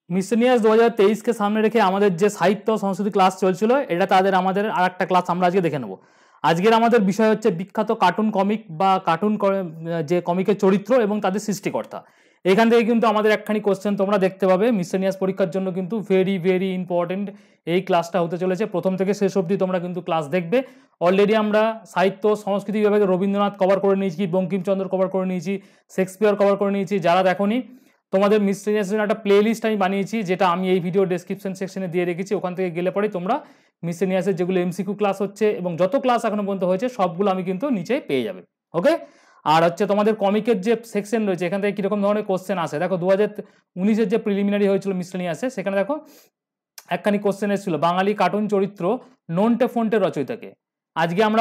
Miscellaneous 2023 কে সামনে রেখে আমাদের যে সাহিত্য সংস্কৃতি ক্লাস চলছিল, এটা আমাদের আর একটা ক্লাস আমরা আজকে দেখে নেব। আজকের আমাদের বিষয় হচ্ছে বিখ্যাত কার্টুন কমিক বা কার্টুন যে কমিকের চরিত্র এবং তাদের সৃষ্টিকর্তা। এখান থেকে কিন্তু আমাদের একখানি কোশ্চেন তোমরা দেখতে পাবে মিসেলিনিয়াস পরীক্ষার জন্য, কিন্তু ভেরি ভেরি ইম্পর্টেন্ট এই ক্লাসটা হতে চলেছে। প্রথম থেকে শেষ অবধি তোমরা কিন্তু ক্লাস দেখবে। অলরেডি আমরা সাহিত্য সংস্কৃতি বিভাগে রবীন্দ্রনাথ কভার করে নিয়েছি, বঙ্কিমচন্দ্র কভার করে নিয়েছি, শেক্সপিয়ার কভার করে নিয়েছি। যারা দেখোনি, তোমাদের মিসেলিনিয়াসের একটা প্লে লিস্ট আমি বানিয়েছি, যেটা আমি এই ভিডিও ডেসক্রিপশন সেকশনে দিয়ে রেখেছি। ওখান থেকে গেলে পরে তোমরা মিসেলিনিয়াসের যেগুলো এমসিকিউ ক্লাস হচ্ছে এবং যত ক্লাস এখনো পর্যন্ত হয়েছে সবগুলো আমি কিন্তু নিচে পেয়ে যাবে। ওকে, আর হচ্ছে তোমাদের কমিকের যে সেকশন রয়েছে, এখান থেকে কিরকম ধরনের কোশ্চেন আসে দেখো। 2019-এর যে প্রিলিমিনারি হয়েছিল মিসেলিনিয়াসে, সেখানে দেখো একখানি কোশ্চেন এসেছিল, বাঙালি কার্টুন চরিত্র নন্টে ফন্টে রচয়িতাকে। আজকে আমরা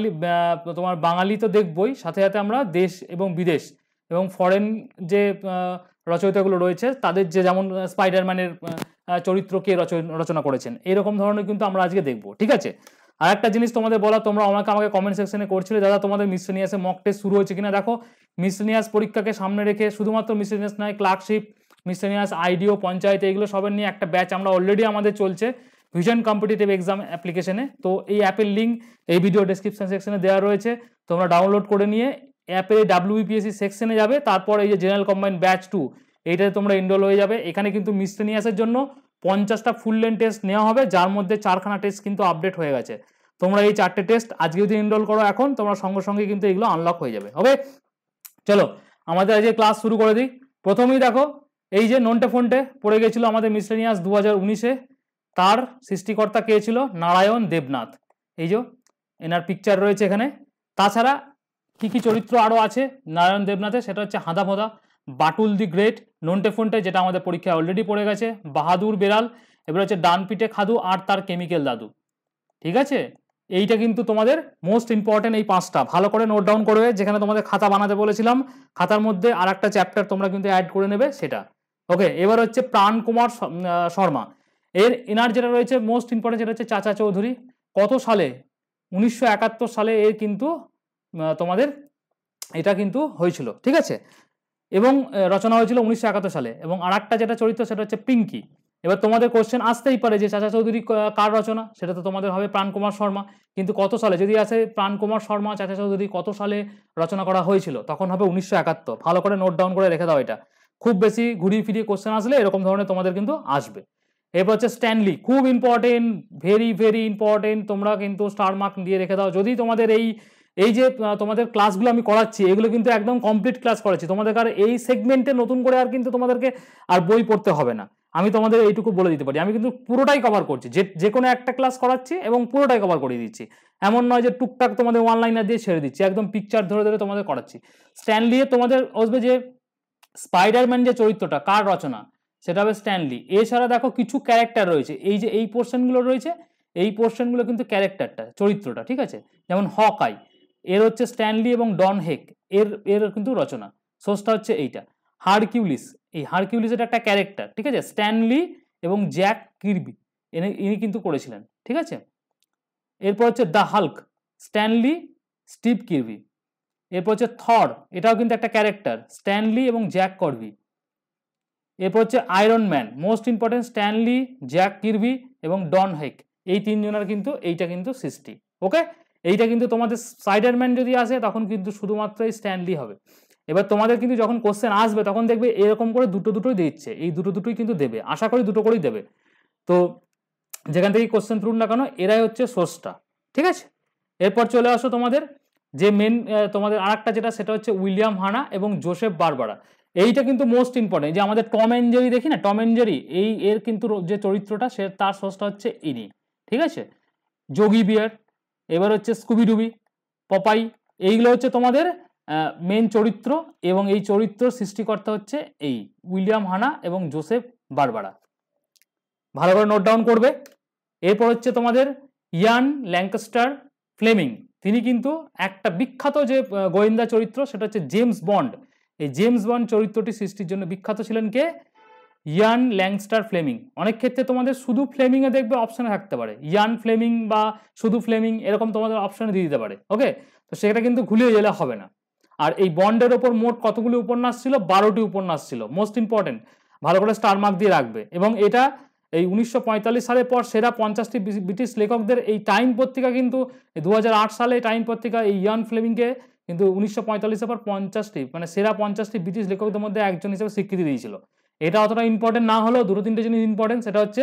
বাঙালি তো দেখবই, সাথে সাথে আমরা দেশ এবং বিদেশ এবং ফরেন যে রচয়িতাগুলো রয়েছে তাদের যে, যেমন স্পাইডারম্যানের চরিত্র কে রচনা করেছেন, এরকম ধরনের কিন্তু আমরা আজকে দেখবো। ঠিক আছে, আর একটা জিনিস তোমাদের বলা, তোমরা আমাকে কমেন্ট সেকশনে করছিলে দাদা তোমাদের মিসেলিনিয়াসে মক টেস্ট শুরু হয়েছে কিনা। দেখো, মিসেলিনিয়াস পরীক্ষাকে সামনে রেখে শুধুমাত্র মিসেলিনিয়াস নয়, ক্লার্কশিপ, মিসেলিনিয়াস আইডিও, পঞ্চায়েত, এইগুলো সবার নিয়ে একটা ব্যাচ আমরা অলরেডি আমাদের চলছে ভিশন কম্পিটিটিভ এক্সাম অ্যাপ্লিকেশনে। তো এই অ্যাপের লিঙ্ক এই ভিডিও ডেসক্রিপশন সেকশনে দেওয়া রয়েছে, তোমরা ডাউনলোড করে নিয়ে অ্যাপের WBPSC সেকশনে যাবে। তারপর এই যে জেনারেল কম্বাইন্ড ব্যাচ 2, এইটাতে তোমরা এনরোল হয়ে যাবে। এখানে কিন্তু মিসেলিনিয়াসের জন্য 50টা ফুল লেন্থ টেস্ট নেওয়া হবে, যার মধ্যে 4খানা টেস্ট কিন্তু আপডেট হয়ে গেছে। তোমরা এই 4টে টেস্ট আজকে যদি এনরোল করো এখন, তোমরা সঙ্গে সঙ্গে কিন্তু এগুলো আনলক হয়ে যাবে। ওকে, চলো আমাদের আজকে ক্লাস শুরু করে দিই। প্রথমেই দেখো, এই যে নন্টে ফন্টে পড়ে গেছিল আমাদের মিসেলিনিয়াস 2019-এ, তার সৃষ্টিকর্তা কে ছিল? নারায়ণ দেবনাথ। এই যে এনার পিকচার রয়েছে এখানে। তাছাড়া কি কি চরিত্র আরো আছে নারায়ণ দেবনাথের, সেটা হচ্ছে হাঁদাভোঁদা, বাটুল দি গ্রেট, নন্টে ফন্টে যেটা আমাদের পরীক্ষায় অলরেডি পড়ে গেছে, বাহাদুর বেড়াল, এবার হচ্ছে ডান পিঠে খাদু, আর তার কেমিক্যাল দাদু। ঠিক আছে, এইটা কিন্তু তোমাদের মোস্ট ইম্পর্টেন্ট। এই 5টা ভালো করে নোট ডাউন করবে। যেখানে তোমাদের খাতা বানাতে বলেছিলাম, খাতার মধ্যে আর একটা চ্যাপ্টার তোমরা কিন্তু অ্যাড করে নেবে সেটা। ওকে, এবার হচ্ছে প্রাণ কুমার শর্মা, এনার যেটা রয়েছে মোস্ট ইম্পর্টেন্ট, যেটা হচ্ছে চাচা চৌধুরী। কত সালে? 1971 সালে এর কিন্তু তোমাদের এটা কিন্তু হয়েছিল। ঠিক আছে, এবং রচনা হয়েছিল 1971 সালে। এবং আর একটা যেটা চরিত্র, সেটা হচ্ছে পিঙ্কি। এবার তোমাদের কোশ্চেন আসতেই পারে যে চাচা চৌধুরী কার রচনা, সেটা তো তোমাদের হবে প্রাণ কুমার শর্মা। কিন্তু কত সালে যদি আসে প্রাণ কুমার শর্মা চাচা চৌধুরী কত সালে রচনা করা হয়েছিল, তখন হবে 1971। ভালো করে নোট ডাউন করে রেখে দাও এটা। খুব বেশি ঘুরিয়ে ফিরিয়ে কোশ্চেন আসলে এরকম ধরনের তোমাদের কিন্তু আসবে। এরপর হচ্ছে স্ট্যানলি, খুব ইম্পর্টেন্ট, ভেরি ভেরি ইম্পর্টেন্ট। তোমরা কিন্তু স্টার মার্ক দিয়ে রেখে দাও। যদি তোমাদের এই যে তোমাদের ক্লাসগুলো আমি করাচ্ছি, এগুলো কিন্তু একদম কমপ্লিট ক্লাস করাচ্ছি তোমাদের। আর এই সেগমেন্টে নতুন করে আর কিন্তু তোমাদেরকে আর বই পড়তে হবে না। আমি তোমাদের এইটুকু বলে দিতে পারি, আমি কিন্তু পুরোটাই কভার করছি। যে কোনো একটা ক্লাস করাচ্ছি এবং পুরোটাই কভার করে দিচ্ছি। এমন নয় যে টুকটাক তোমাদের ওয়ান লাইনার দিয়ে ছেড়ে দিচ্ছি, একদম পিকচার ধরে ধরে তোমাদের করাচ্ছি। স্ট্যানলি তোমাদের আসবে যে স্পাইডারম্যান যে চরিত্রটা কার রচনা, সেটা হবে স্ট্যানলি। এছাড়া দেখো কিছু ক্যারেক্টার রয়েছে, এই যে এই পোর্শনগুলো রয়েছে, এই পোর্শনগুলো কিন্তু ক্যারেক্টারটা, চরিত্রটা। ঠিক আছে, যেমন হকাই, এর হচ্ছে স্ট্যানলি এবং ডন হেক, এর কিন্তু রচনা। সোর্সটা হচ্ছে এইটা। হারকিউলিস, এই হারকিউলিস এটা একটা ক্যারেক্টার। ঠিক আছে, স্ট্যানলি এবং জ্যাক কিরবি ইনি কিন্তু করেছিলেন। ঠিক আছে, এরপর হচ্ছে the Hulk, Stan Lee, Steve Kirby. এরপর হচ্ছে থর, এটাও কিন্তু একটা ক্যারেক্টার, স্ট্যানলি এবং জ্যাক করবি। এরপর হচ্ছে Iron Man, most important, Stan Lee, Jack Kirby এবং ডন হেক। এই তিনজনের কিন্তু এইটা কিন্তু সৃষ্টি। ওকে, এইটা কিন্তু তোমাদের স্পাইডারম্যান যদি আসে তখন কিন্তু শুধুমাত্র এই স্ট্যানলি হবে। এবার তোমাদের কিন্তু যখন কোশ্চেন আসবে তখন দেখবে এরকম করে দুটো দুটোই দিচ্ছে, এই দুটো দুটোই কিন্তু দেবে, আশা করি দুটো করেই দেবে। তো যেখান থেকে কোশ্চেন তুলুন না কেন, এরাই হচ্ছে সোর্সটা। ঠিক আছে, এরপর চলে আসো তোমাদের যে মেন তোমাদের আর একটা যেটা, সেটা হচ্ছে উইলিয়াম হানা এবং জোসেফ বারবারা। এইটা কিন্তু মোস্ট ইম্পর্টেন্ট। যে আমাদের টম অ্যান্ড জেরি দেখি না, টম অ্যান্ড জেরি, এর কিন্তু যে চরিত্রটা সে তার সোর্সটা হচ্ছে ইনি। ঠিক আছে, যোগী বিয়ার, এবার হচ্ছে স্কুবিডুবি, পপাই, এইগুলো হচ্ছে তোমাদের মেন চরিত্র। এবং এই চরিত্র সৃষ্টিকর্তা হচ্ছে এই উইলিয়াম হানা এবং জোসেফ বারবারা। ভালো করে নোট ডাউন করবে। এরপর হচ্ছে তোমাদের ইয়ান ল্যাঙ্কাস্টার ফ্লেমিং, তিনি কিন্তু একটা বিখ্যাত যে গোয়েন্দা চরিত্র, সেটা হচ্ছে জেমস বন্ড। এই জেমস বন্ড চরিত্রটি সৃষ্টির জন্য বিখ্যাত ছিলেন কে? ইয়ান ল্যাঙ্কস্টার ফ্লেমিং। অনেক ক্ষেত্রে তোমাদের শুধু ফ্লেমিং এ দেখবে অপশনে থাকতে পারে, ইয়ান ফ্লেমিং বা শুধু ফ্লেমিং, এরকম তোমাদের অপশনে দিয়ে দিতে পারে। ওকে, তো সেটা কিন্তু ঘুলিয়ে গেলে হবে না। আর এই বন্ডের ওপর মোট কতগুলি উপন্যাস ছিল? 12টি উপন্যাস ছিল, মোস্ট ইম্পর্টেন্ট। ভালো করে স্টার মার্ক দিয়ে রাখবে। এবং এটা এই 1945 সালের পর সেরা 50টি ব্রিটিশ লেখকদের এই টাইম পত্রিকা কিন্তু 2008 সালে টাইম পত্রিকা এই ইয়ান ফ্লেমিংকে কিন্তু 1945-এর পর 50টি মানে সেরা 50টি ব্রিটিশ লেখকদের মধ্যে একজন হিসেবে স্বীকৃতি দিয়েছিল। এটা অতটা ইম্পর্টেন্ট না হলেও দুটো তিনটে জিনিস ইম্পর্টেন্ট, সেটা হচ্ছে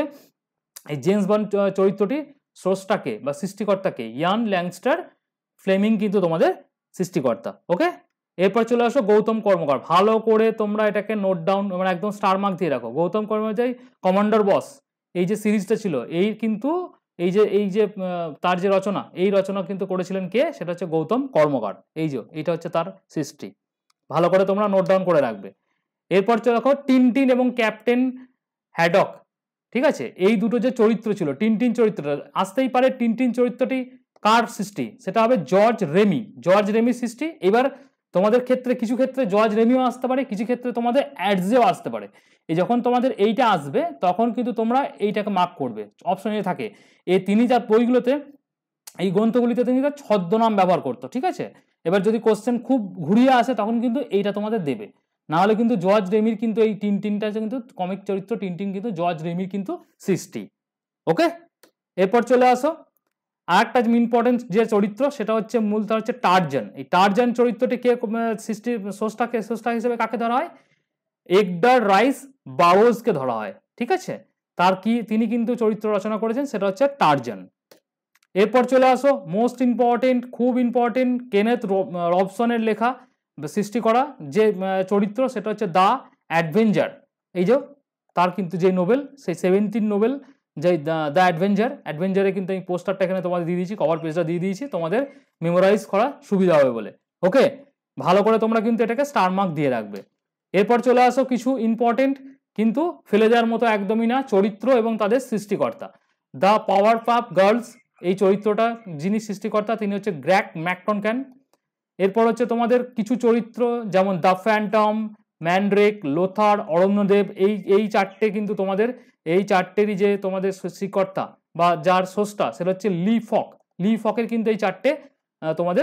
এই জেমস বন্ড চরিত্রটি স্রষ্টাকে বা সৃষ্টিকর্তাকে ইয়ান ল্যাংস্টার ফ্লেমিং কিন্তু তোমাদের সৃষ্টিকর্তা। ওকে, এরপর চলে আসো গৌতম কর্মকার। ভালো করে তোমরা এটাকে নোট ডাউন মানে একদম স্টার মার্ক দিয়ে রাখো। গৌতম কর্মকার কমান্ডার বস এই যে সিরিজটা ছিল এই কিন্তু এই যে তার যে রচনা এই রচনা কিন্তু করেছিলেন কে, সেটা হচ্ছে গৌতম কর্মকার। এই যে এটা হচ্ছে তার সৃষ্টি, ভালো করে তোমরা নোট ডাউন করে রাখবে। এরপর চলে দেখো টিনটিন এবং ক্যাপ্টেন হ্যাডক। ঠিক আছে, এই দুটো যে চরিত্র ছিল টিনটিন চরিত্রটা আসতেই পারে টিনটিন চরিত্রটি কার সৃষ্টি, সেটা হবে জর্জ রেমির সৃষ্টি। এবার তোমাদের ক্ষেত্রে কিছু ক্ষেত্রে জর্জ রেমিও আসতে পারে, কিছু ক্ষেত্রে তোমাদের অ্যাডজেও আসতে পারে। এই যখন তোমাদের এইটা আসবে তখন কিন্তু তোমরা এইটাকে মার্ক করবে, অপশনে থাকে এই তিনি যার বইগুলোতে এই গ্রন্থগুলিতে তিনি তার ছদ্মনাম ব্যবহার করতো। ঠিক আছে, এবার যদি কোশ্চেন খুব ঘুরিয়ে আসে তখন কিন্তু এইটা তোমাদের দেবে, না হলে কিন্তু জর্জ রেমির কিন্তু এই টিনটিনটা কিন্তু কমিক চরিত্র টিনটিন কিন্তু জর্জ রেমির কিন্তু সৃষ্টি। ওকে, এরপর চলে আসো আর একটা ইম্পর্টেন্ট যে চরিত্র সেটা হচ্ছে মূলটা হচ্ছে টারজান। এই টারজান চরিত্রটি কে সৃষ্টি স্রষ্টা হিসেবে কাকে ধরা হয়, এডগার রাইস বারোজকে ধরা হয়। ঠিক আছে, তার কি তিনি কিন্তু চরিত্র রচনা করেছেন, সেটা হচ্ছে টারজান। এরপর চলে আসো মোস্ট ইম্পর্টেন্ট, খুব ইম্পর্টেন্ট, কেনেথ রবসনের লেখা সৃষ্টি করা যে চরিত্র সেটা হচ্ছে দ্য অ্যাডভেঞ্জার। এই যে তার কিন্তু যে নোবেল সেই 17 নোবেল যে দ্য অ্যাডভেঞ্জারে কিন্তু এই পোস্টারটা এখানে তোমাদের দিয়ে দিয়েছি, কভার পেজটা দিয়ে দিয়েছি তোমাদের মেমোরাইজ করা সুবিধা হবে বলে। ওকে, ভালো করে তোমরা কিন্তু এটাকে স্টার মার্ক দিয়ে রাখবে। এরপর চলে আসো কিছু ইম্পর্টেন্ট কিন্তু ফেলে দেওয়ার মতো একদমই না চরিত্র এবং তাদের সৃষ্টিকর্তা। দ্য পাওয়ার পাফ গার্লস এই চরিত্রটা যিনি সৃষ্টিকর্তা তিনি হচ্ছে গ্র্যাগ ম্যাকটনক্যান। এরপর হচ্ছে তোমাদের কিছু চরিত্র যেমন the Phantom, Mandrake, Lothar, Aranyadeb এই চারটে কিন্তু তোমাদের এই চারটেরই যে তোমাদের সৃষ্টিকর্তা বা যার স্রষ্টা সেটা হচ্ছে লি ফকের কিন্তু এই চারটে তোমাদের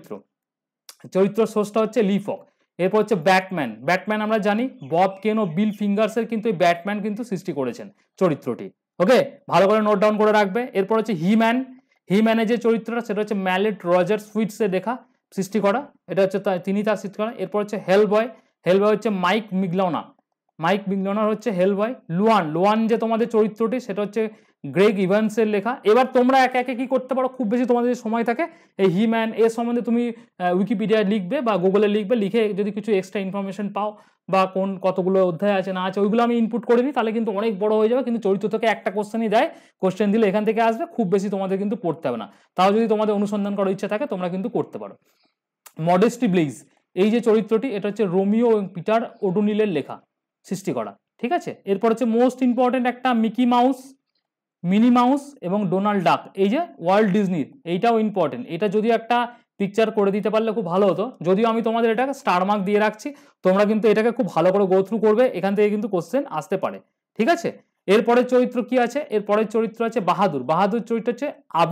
চরিত্র স্রষ্টা হচ্ছে লি ফক। এরপর হচ্ছে ব্যাটম্যান আমরা জানি বব কেন ও বিল ফিঙ্গার্সের কিন্তু এই ব্যাটম্যান কিন্তু সৃষ্টি করেছেন চরিত্রটি। ওকে, ভালো করে নোট ডাউন করে রাখবে। এরপর হচ্ছে হিম্যানের যে চরিত্রটা সেটা হচ্ছে ম্যালেট রজার সুইটসে দেখা সৃষ্টি করা, এটা হচ্ছে তিনি তার সৃষ্টি করা। এরপর হচ্ছে হেলবয় হচ্ছে মাইক মিগলনার হচ্ছে হেলবয়। লুয়ান যে তোমাদের চরিত্রটি সেটা হচ্ছে গ্রেগ ইভান্সের লেখা। এবার তোমরা একে একে কি করতে পারো, খুব বেশি তোমাদের সময় থাকে এই হিম্যান এর সম্বন্ধে তুমি উইকিপিডিয়ায় লিখবে বা গুগলে লিখবে, লিখে যদি কিছু এক্সট্রা ইনফরমেশন পাও বা কতগুলো অধ্যায় আছে না আছে ওইগুলো আমি ইনপুট করে দিই, তাহলে কিন্তু অনেক বড় হয়ে যাবে। কিন্তু চরিত্র থেকে একটা কোশ্চেনই দেয়, কোশ্চেন দিলে এখান থেকে আসবে, খুব বেশি তোমাদের কিন্তু পড়তে হবে না। তাও যদি তোমাদের অনুসন্ধান করার ইচ্ছা থাকে তোমরা কিন্তু করতে পারো। মডেস্টি ব্লেইজ এই যে চরিত্রটি এটা হচ্ছে রোমিও এবং পিটার ওডোনিলের লেখা সৃষ্টি করা। ঠিক আছে, এরপর হচ্ছে মোস্ট ইম্পর্টেন্ট একটা মিকি মাউস, মিনি মাউস এবং ডোনাল্ড ডাক এই যে ওয়ার্ল্ড ডিজনির, এইটাও ইম্পর্টেন্ট। এটা যদি একটা পিকচার করে দিতে পারলে খুব ভালো হতো, যদিও আমি তোমাদের এটাকে স্টার মার্ক দিয়ে রাখছি, তোমরা কিন্তু এটাকে খুব ভালো করে গো থ্রু করবে, এখান থেকে কিন্তু কোশ্চেন আসতে পারে। ঠিক আছে, এরপরের চরিত্র কি আছে, এরপরের চরিত্র আছে বাহাদুর চরিত্র হচ্ছে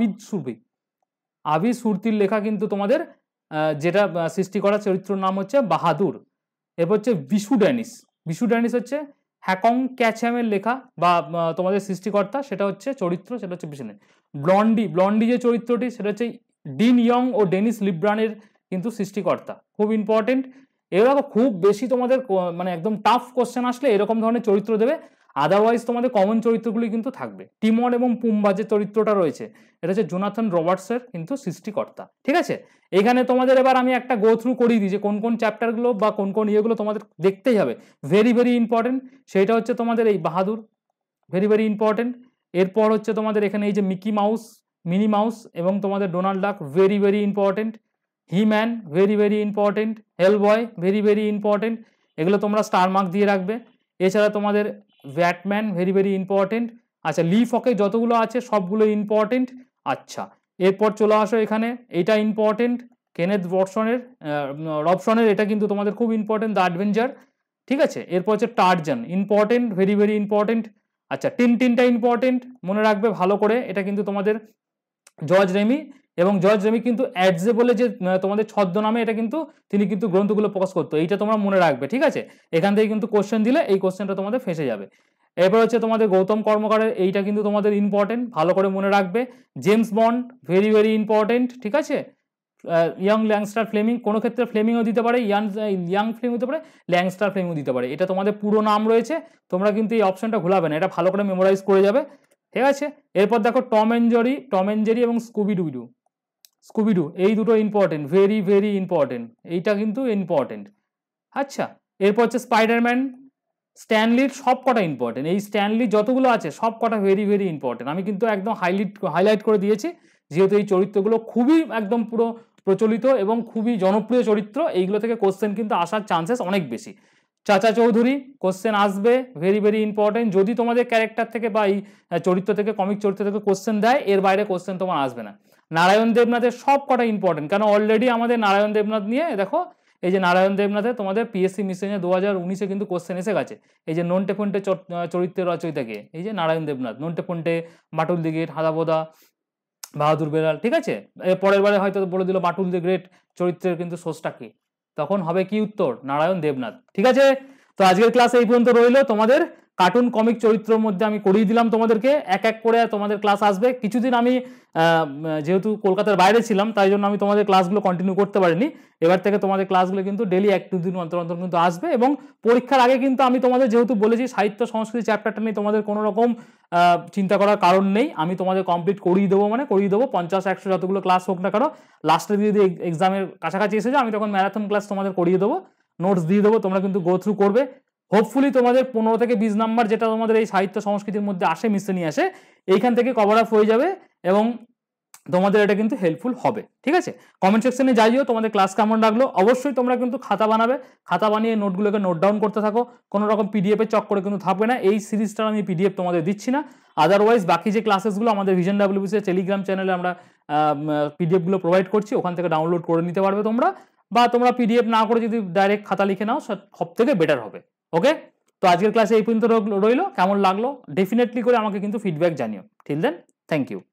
আবিদ সুরতির লেখা কিন্তু তোমাদের যেটা সৃষ্টি করা চরিত্রের নাম হচ্ছে বাহাদুর। এরপর হচ্ছে বিশু ড্যানিস হচ্ছে হ্যাকং ক্যাচহ্যামের লেখা বা তোমাদের সৃষ্টিকর্তা, সেটা হচ্ছে চরিত্র সেটা হচ্ছে বিশু ড্যানিস। ব্লন্ডি যে চরিত্রটি সেটা হচ্ছে ডিন ইয়ং ও ডেনিস লিব্রানের কিন্তু সৃষ্টিকর্তা, খুব ইম্পর্টেন্ট। এগুলো খুব বেশি তোমাদের মানে একদম টাফ কোশ্চেন আসলে এরকম ধরনের চরিত্র দেবে, আদারওয়াইজ তোমাদের কমন চরিত্রগুলি কিন্তু থাকবে। টিমন এবং পুম্বা যে চরিত্রটা রয়েছে এটা হচ্ছে জোনাথন রবার্টসের কিন্তু সৃষ্টিকর্তা। ঠিক আছে, এখানে তোমাদের এবার আমি একটা গো থ্রু করিয়ে দিই যে কোন কোন চ্যাপ্টারগুলো বা কোন কোন ইয়েগুলো তোমাদের দেখতেই হবে, ভেরি ইম্পর্টেন্ট। সেইটা হচ্ছে তোমাদের এই বাহাদুর, ভেরি ইম্পর্টেন্ট। এরপর হচ্ছে তোমাদের এখানে এই যে মিকি মাউস, মিনি মাউস এবং তোমাদের Donald Duck, very important. He Man very important. Hellboy very important, এগুলো তোমরা স্টার মার্ক দিয়ে রাখবে। এছাড়া তোমাদের ব্যাটম্যান ভেরি ইম্পর্টেন্ট। আচ্ছা, লি ফকে যতগুলো আছে সবগুলো ইম্পর্টেন্ট। আচ্ছা, এরপর চলে আসো এখানে এইটা ইম্পর্টেন্ট, কেনেথ রবসনের এটা কিন্তু তোমাদের খুব ইম্পর্টেন্ট, দ্য অ্যাডভেঞ্চার। ঠিক আছে, এরপর হচ্ছে টারজান ইম্পর্টেন্ট, ভেরি ইম্পর্টেন্ট। আচ্ছা, টিনটিনটা ইম্পর্টেন্ট, মনে রাখবে ভালো করে, এটা কিন্তু তোমাদের জর্জ রেমি, এবং জর্জ রেমি কিন্তু অ্যাডজে বলে যে তোমাদের ছদ্মনামে এটা কিন্তু তিনি কিন্তু গ্রন্থগুলো প্রকাশ করতো, এইটা তোমরা মনে রাখবে, ঠিক আছে। এখান থেকে কিন্তু কোশ্চেন দিলে এই কোশ্চেনটা তোমাদের ফেঁসে যাবে। এরপর হচ্ছে তোমাদের গৌতম কর্মকারের, এইটা কিন্তু তোমাদের ইম্পর্টেন্ট, ভালো করে মনে রাখবে। James Bond, very very important, ঠিক আছে। ইয়াং ল্যাংস্টার ফ্লেমিং, কোনো ক্ষেত্রে ফ্লেমিংও দিতে পারে, ইয়াং ফ্লেমিং দিতে পারে, ল্যাংস্টার ফ্লেমিং দিতে পারে, এটা তোমাদের পুরো নাম রয়েছে, তোমরা কিন্তু এই অপশনটা ভুলাবে না, এটা ভালো করে মেমোরাইজ করে যাবে, ঠিক আছে। এরপর দেখো টম অ্যান্ড জেরি এবং স্কুবিডু, এই দুটো ইম্পর্টেন্ট, ভেরি ভেরি ইম্পর্টেন্ট, এইটা কিন্তু ইম্পর্টেন্ট। আচ্ছা, এরপর হচ্ছে স্পাইডারম্যান, স্ট্যানলির সব কটা ইম্পর্টেন্ট, এই স্ট্যানলি যতগুলো আছে সব কটা ভেরি ভেরি ইম্পর্টেন্ট, আমি কিন্তু একদম হাইলাইট করে দিয়েছি, যেহেতু এই চরিত্রগুলো খুবই একদম পুরো প্রচলিত এবং খুবই জনপ্রিয় চরিত্র, এইগুলো থেকে কোশ্চেন কিন্তু আসার চান্সেস অনেক বেশি। চাচা চৌধুরী, কোশ্চেন আসবে, ভেরি ভেরি ইম্পর্টেন্ট, যদি তোমাদের ক্যারেক্টার থেকে বা এই চরিত্র থেকে, কমিক চরিত্র থেকে কোশ্চেন দেয়, এর বাইরে কোশ্চেন তোমার আসবে না। নারায়ণ দেবনাথের সব কটা ইম্পর্টেন্ট, কারণ অলরেডি আমাদের নারায়ণ দেবনাথ নিয়ে দেখো, এই যে নারায়ণ দেবনাথে তোমাদের পিএসসি মিশনে 2019-এ কিন্তু কোশ্চেন এসে গেছে, এই যে নন্টে ফন্টে চরিত্রের রচয়িতাকে, এই যে নারায়ণ দেবনাথ, নন্টে ফন্টে, বাটুল দি গ্রেট, হাদাবোদা, বাহাদুর বেলাল, ঠিক আছে। এর পরের বারে হয়তো বলে দিল বাটুল দি গ্রেট চরিত্রের কিন্তু সোর্সটা কি, তখন হবে কি উত্তর, নারায়ণ দেবনাথ, ঠিক আছে। তো আজকের ক্লাস এই পর্যন্ত রইলো, তোমাদের কার্টুন কমিক চরিত্রের মধ্যে আমি করিয়ে দিলাম তোমাদেরকে, এক এক করে তোমাদের ক্লাস আসবে। কিছুদিন আমি যেহেতু কলকাতার বাইরে ছিলাম, তাই জন্য আমি তোমাদের ক্লাসগুলো কন্টিনিউ করতে পারিনি, এবার থেকে তোমাদের ক্লাসগুলো কিন্তু ডেলি 1-2 দিন অন্তর অন্তর কিন্তু আসবে, এবং পরীক্ষার আগে কিন্তু আমি তোমাদের যেহেতু বলেছি সাহিত্য সংস্কৃতি চ্যাপ্টারটা নিয়ে তোমাদের কোনো রকম চিন্তা করার কারণ নেই, আমি তোমাদের কমপ্লিট করিয়ে দেবো, মানে করিয়ে দেবো 50-100 যতগুলো ক্লাস হোক না কেন, লাস্টে যদি এক্সামের কাছাকাছি এসে যায় আমি তখন ম্যারাথন ক্লাস তোমাদের করিয়ে দেবো, নোটস দিয়ে দেবো, তোমরা কিন্তু গো থ্রু করবে। হোপফুলি তোমাদের 15 থেকে 20 নাম্বার যেটা তোমাদের এই সাহিত্য সংস্কৃতির মধ্যে আসে, মিশে নিয়ে আসে, এইখান থেকে কভার আপ হয়ে যাবে, এবং তোমাদের এটা কিন্তু হেল্পফুল হবে, ঠিক আছে। কমেন্ট সেকশনে যাইও তোমাদের ক্লাস কেমন লাগলো, অবশ্যই তোমরা কিন্তু খাতা বানাবে, খাতা বানিয়ে নোটগুলোকে নোট ডাউন করতে থাকো, কোনো রকম পিডিএফের চক্করে কিন্তু থাকবে না, এই সিরিজটা আমি পিডিএফ তোমাদের দিচ্ছি না, আদারওয়াইজ বাকি যে ক্লাসেসগুলো আমাদের ভিশন ডাব্লিউবিসি টেলিগ্রাম চ্যানেলে আমরা পিডিএফগুলো প্রোভাইড করছি, ওখান থেকে ডাউনলোড করে নিতে পারবে তোমরা, বা তোমরা পিডিএফ না করে যদি ডাইরেক্ট খাতা লিখে নাও সব থেকে বেটার হবে, ওকে। তো আজকের ক্লাসে এই পর্যন্ত রইলো, কেমন লাগলো ডেফিনেটলি করে আমাকে কিন্তু ফিডব্যাক জানিও। Till then, thank you.